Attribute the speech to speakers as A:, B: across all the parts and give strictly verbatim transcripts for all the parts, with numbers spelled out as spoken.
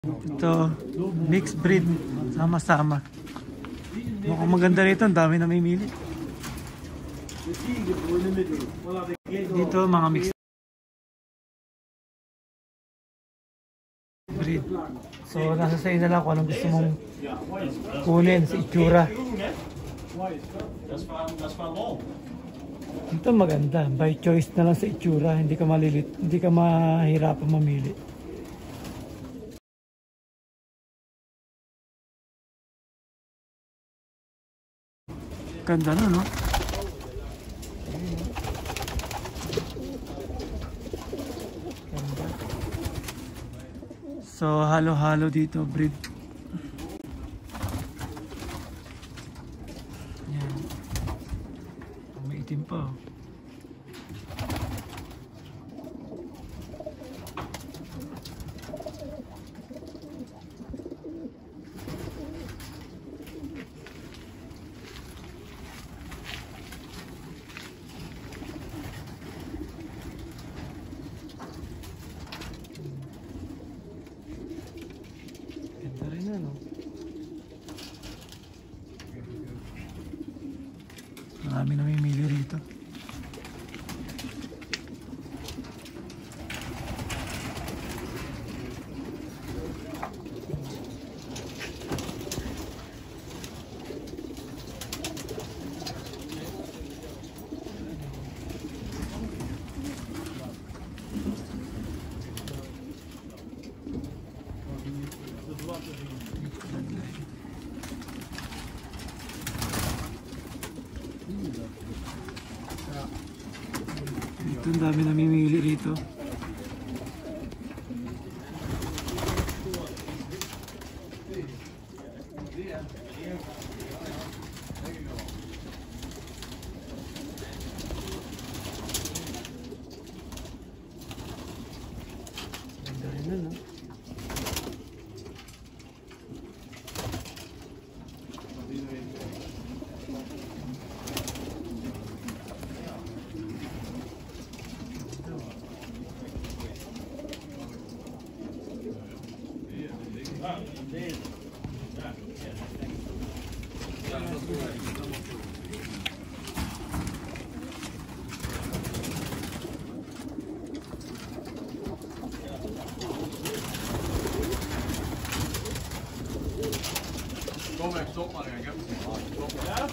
A: Ito, mixed breed, sama-sama. Mukhang maganda rito, ang dami namimili. Dito, mga mixed breed. So, nasa sa'yo na lang kung anong gusto mong kunin sa itsura. Ito maganda, by choice na lang sa itsura, hindi ka malilit, hindi ka mahirapan mamili. Ganda na, no? Ganda. So, halo-halo dito, breed. Yan. May itim pa, oh. Marami namimili rito. Ito, ang dami namimili rito. Ganda rin na, no?
B: Kom even top, maar ik heb het niet. Ja?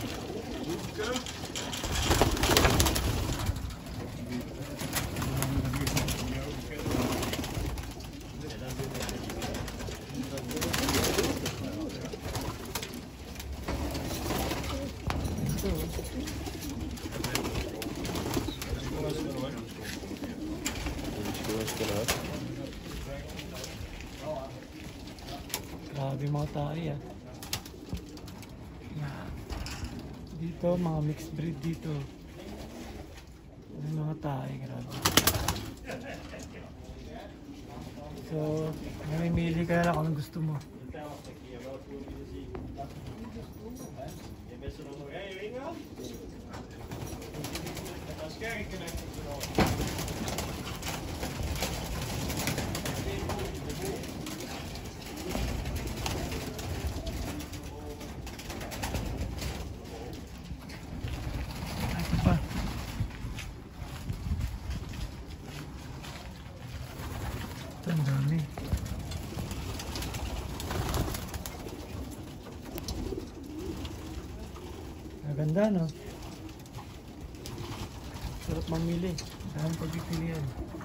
A: Grabe mga tayo, ah. Yan. Dito, mga mixed breed dito. May mga tayo, grabe. So, namimili ka lang kung anong gusto mo. Ang dami. Maganda, no? Sarap mamili. Dahil pagpipilian.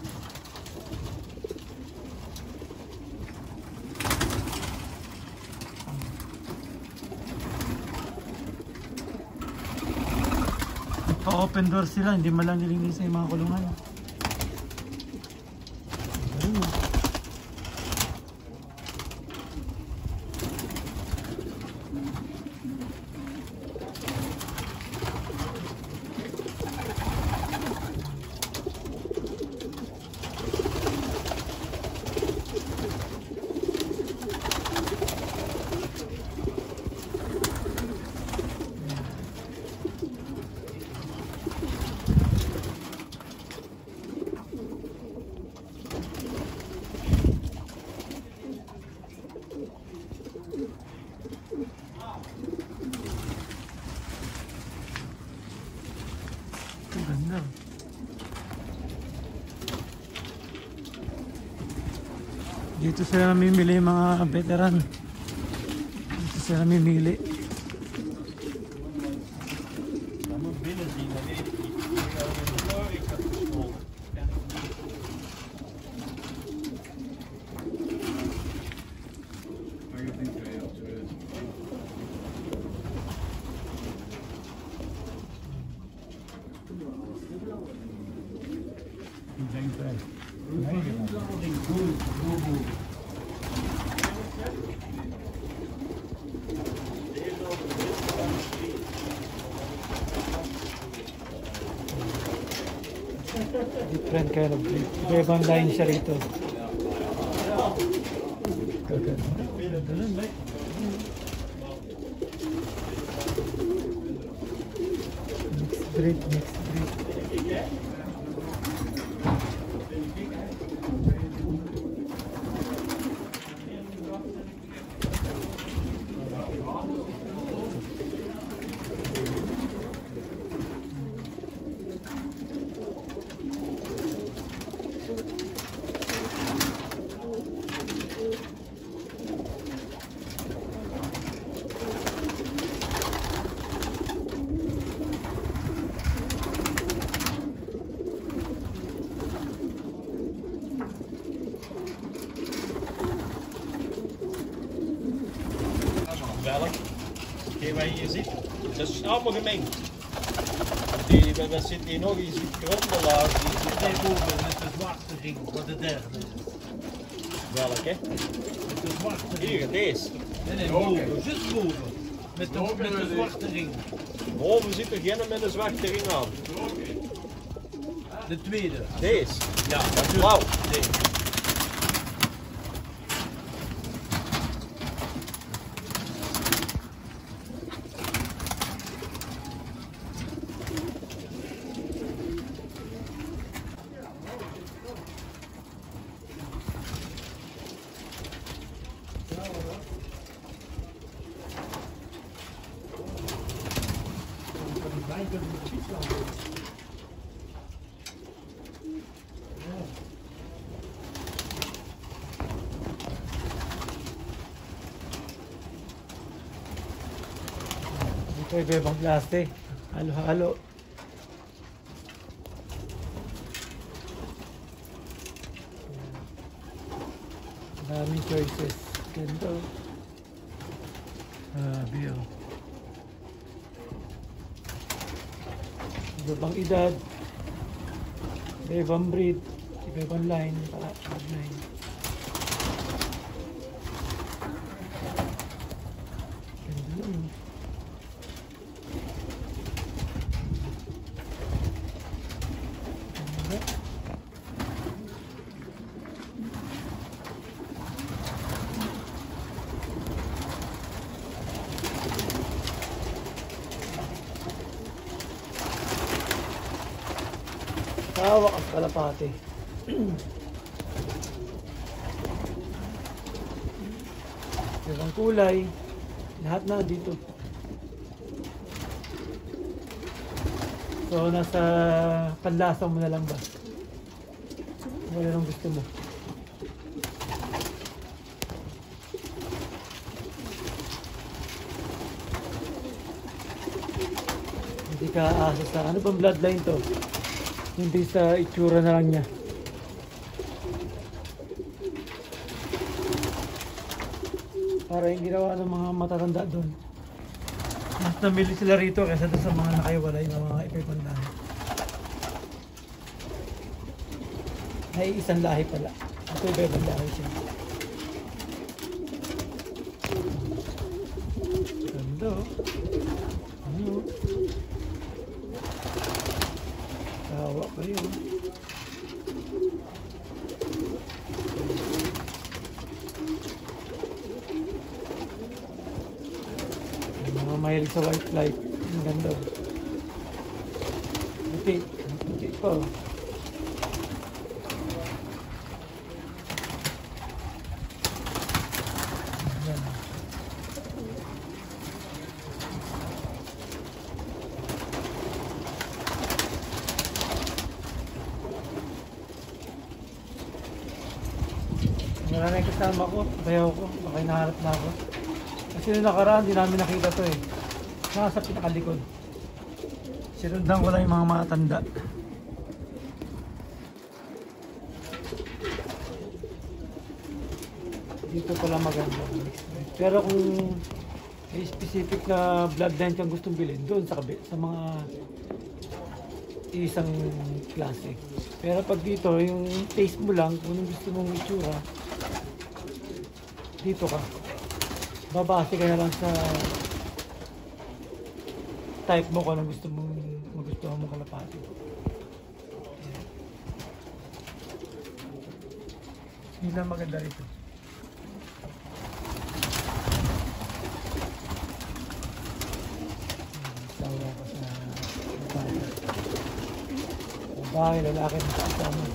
A: Pa-open door sila, hindi man lang nilinisan yung mga kulungan. Ayun. Dito sila namimili mga veteran. Dito sila namimili. Different kind of breed. Iba-ibang line siya rito. Mixed breed, mixed breed.
C: Welk? Kijk waar je hier ziet. Dat is allemaal gemengd. Die, daar zit hier nog, je ziet grondbelaag. Die zit
D: Nee, boven met de zwarte ring voor de derde.
C: welk, hè?
D: Met de zwarte ring.
C: Hier, deze.
D: Nee, nee, boven. Juist boven. Met de, met de zwarte ring.
C: Boven zit er geen met een zwarte ring aan.
D: De tweede.
C: Deze.
D: Ja,
C: Dat is blauw.
D: deze.
A: Ito iba-ibang klase. Halo-halo. Daming choices. Ganito. Ah, bio. Iba-ibang edad. Iba-ibang breed. Iba-ibang line. Para line. Ganda nun. Ganda. Tawa ang kalapate. Ibang kulay. Lahat na dito. So, nasa panlasa mo na lang ba? Wala nang gusto mo. Hindi ka aasa sa ano bang bloodline to? Hindi sa itsura na lang niya. Para yung ginawa ng mga matatanda doon. Mas namili sila rito kaysa doon sa mga nakaiwalay na mga iba-ibang lahi. Ay, isang lahi pala. Ito iba-ibang lahi siya. Ganda oh. Ano? Tawa pa yun. Mga mahilig sa white light. Ang ganda. Puti. Puti pa. Ayan. Wala na yung kasama ko, bayaw ko, baka hinaharap na ako. Kasi nung nakaraan, di namin nakita to eh. Nasa pinakalikod. Sinundan ko lang yung mga matanda. Dito pala maganda. Pero kung may specific na bloodline kang gustong bilhin, doon sa, kabi- sa mga isang klase. Pero pag dito, yung taste mo lang, kung anong gusto mong itsura, dito ka. Babase ka na lang sa type mo kung anong gusto mong magustuhan mong kalapati. Yun lang maganda rito. Sawa ko sa babae. Babae, lalaki na kasama.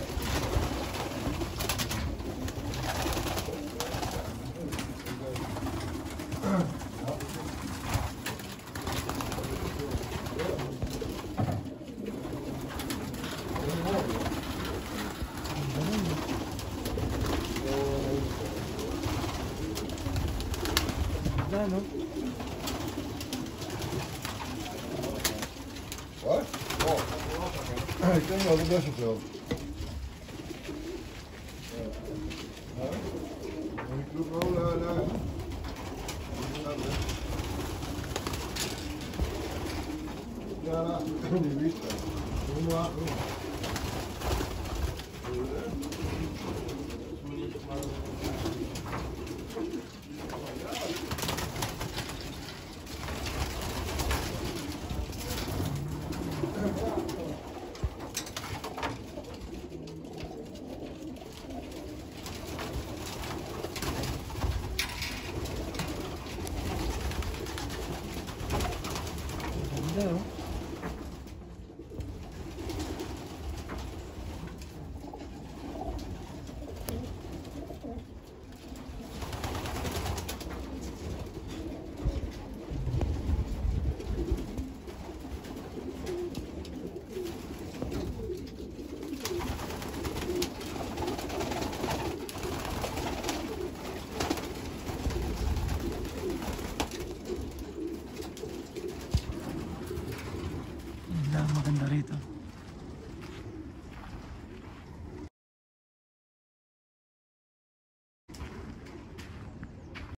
A: Ganda, no?
E: What? Oh. Ik denk wel de best wel. Ik doe wel naar. Ja, die wist het. Doe maar.
A: Ganda, oh. Yun lang maganda rito.